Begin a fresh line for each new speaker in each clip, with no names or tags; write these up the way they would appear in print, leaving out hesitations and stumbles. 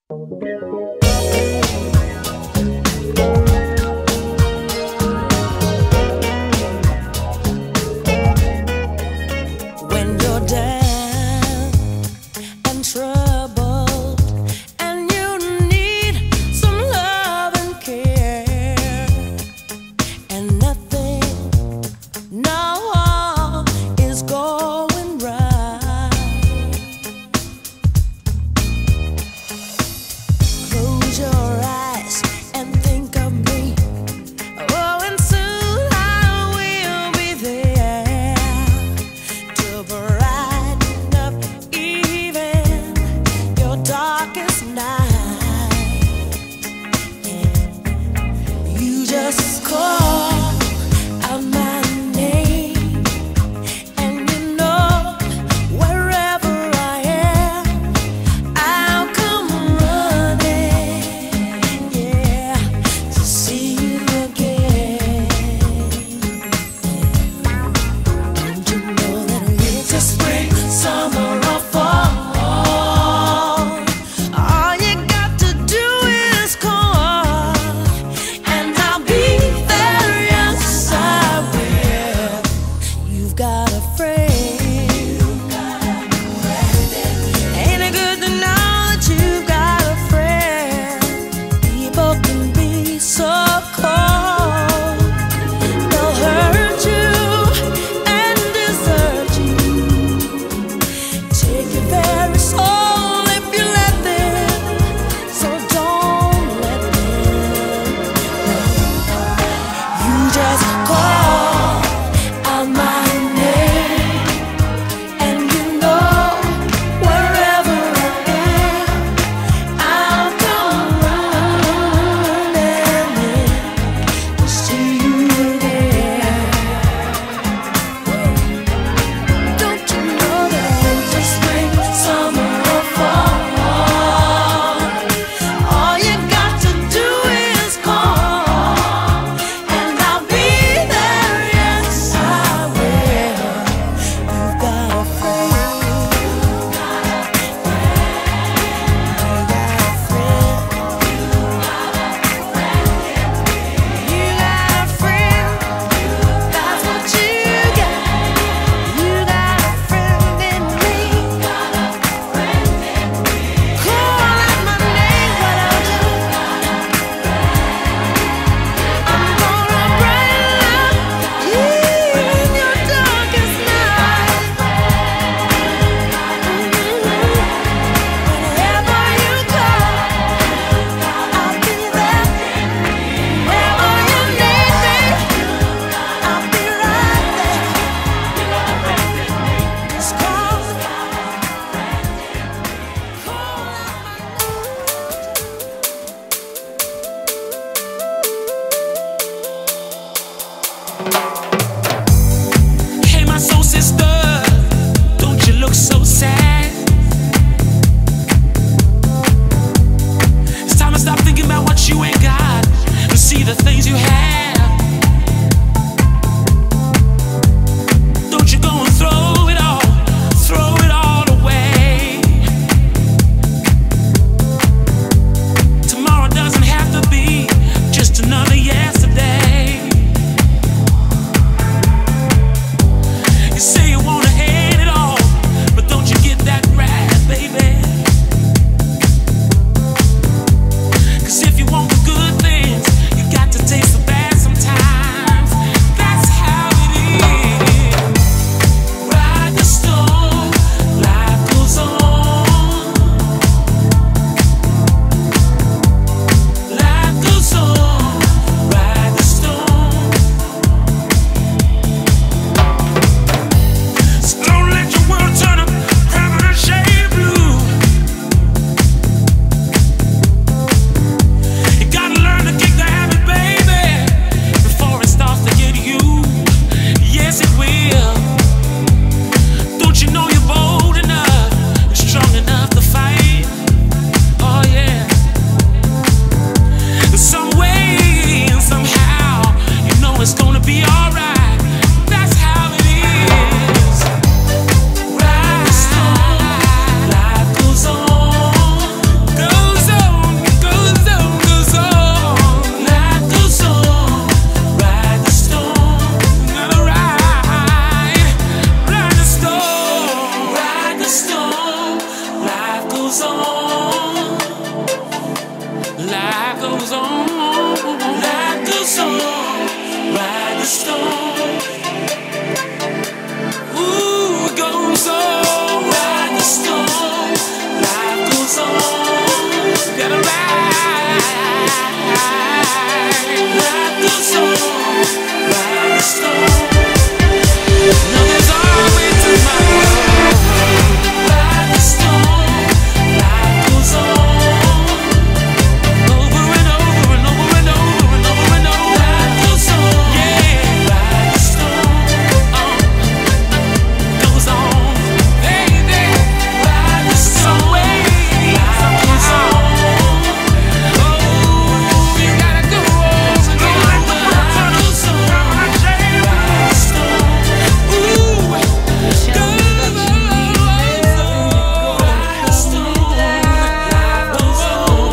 When you're down and troubled and you need some love and care, and nothing, no, is going right. Close your eyes. goes on, life goes on, ride the storm. Ooh, it goes on, ride the storm, life goes on, gotta ride. Life goes on, ride the storm. No, there's always tomorrow. Ride the storm, life goes on. Over and over and over and over and over and over. Life goes on, yeah. Ride the storm, goes on, baby. Ride the storm, life goes on. Oh, you gotta go over and over. Life goes on, ride the storm. Ooh, go ride the storm. Life goes on.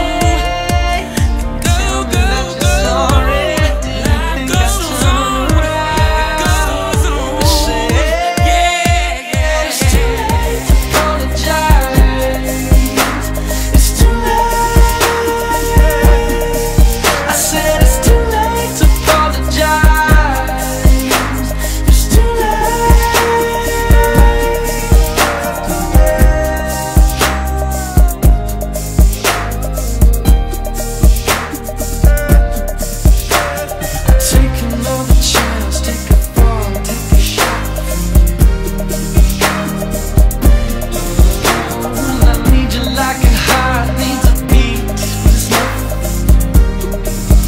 Go, go, go. Life goes on. Goes on. Yeah, yeah.
It's too late to apologize. It's too late. I said it's too late to apologize. It's too late. Take another chance, take a fall, take a shot. I need you like a heart needs a beat. There's nothing.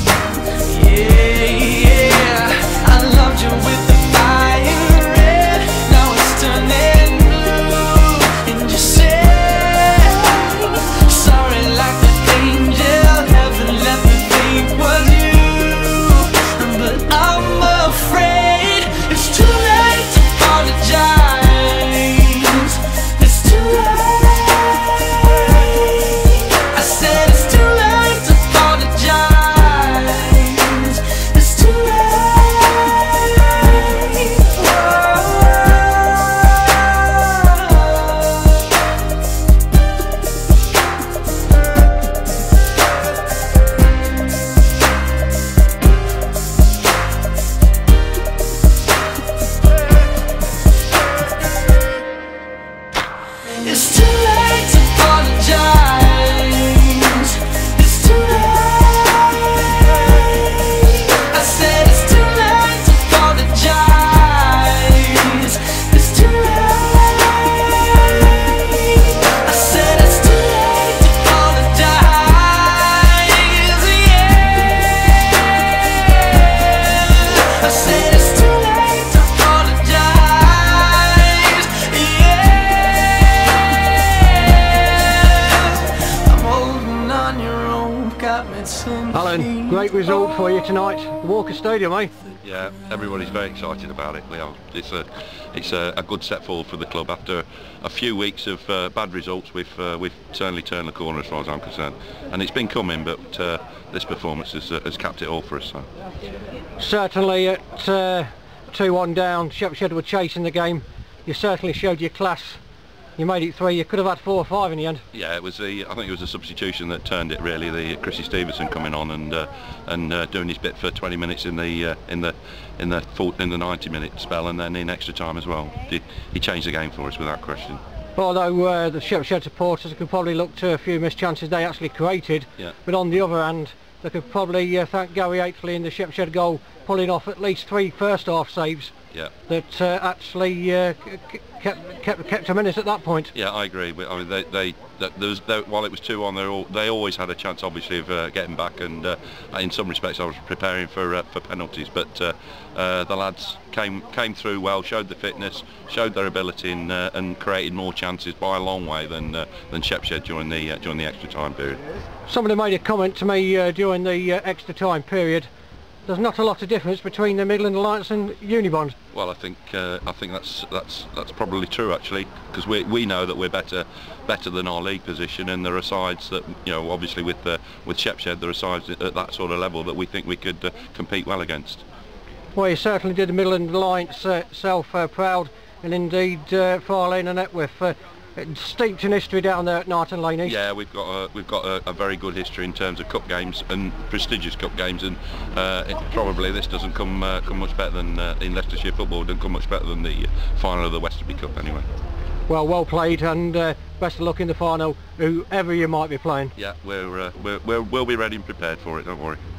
Yeah, I loved you with the fire red. Now it's turning blue. And you say sorry like an angel. Heaven let me think was you. But I'm afraid it's too late to apologize. It's too late. I said it's too late to apologize. It's too It's too late to apologize. It's too late. I said it's too late to apologize. It's too late. I said it's too late to apologize. Yeah. I said it's too late to apologize. Yeah. I'm holding on your own, got me thinking.
Alan, great result for you tonight. Walker Stadium, eh?
Yeah, everybody's very excited about it. We are. It's a good step forward for the club after a few weeks of bad results. We've certainly turned the corner as far as I'm concerned, and it's been coming. But this performance has capped it all for us. So.
Certainly at 2-1 down, Shepshed were chasing the game. You certainly showed your class. You made it 3. You could have had 4 or 5 in the end.
Yeah, it was I think it was the substitution that turned it really. The Chrissy Stevenson coming on and doing his bit for 20 minutes in the 90-minute spell, and then in extra time as well. He changed the game for us without question.
Although the Shepshed supporters could probably look to a few missed chances they actually created,
Yeah.
but on the other hand, they could probably thank Gary Aithley in the Shepshed goal pulling off at least 3 first half saves
Yeah.
that actually kept them in it at that point.
Yeah, I agree. I mean, while it was 2-1, they always had a chance, obviously, of getting back. And in some respects, I was preparing for penalties. But the lads came through well, showed the fitness, showed their ability, and created more chances by a long way than Shepshed during the extra time period.
Somebody made a comment to me during the extra time period. There's not a lot of difference between the Midland Alliance and Unibond.
Well, I think that's probably true actually, because we know that we're better than our league position, and there are sides that, you know, obviously with Shepshed, there are sides at that sort of level that we think we could compete well against.
Well, you certainly did the Midland Alliance self proud, and indeed Farlane and Epworth. steeped in history down there at Narton Lane East.
Yeah, we've got a very good history in terms of cup games and prestigious cup games, and probably this doesn't come much better than in Leicestershire football. Doesn't come much better than the final of the Westerby Cup anyway.
Well played, and best of luck in the final, whoever you might be playing.
Yeah, we'll be ready and prepared for it. Don't worry.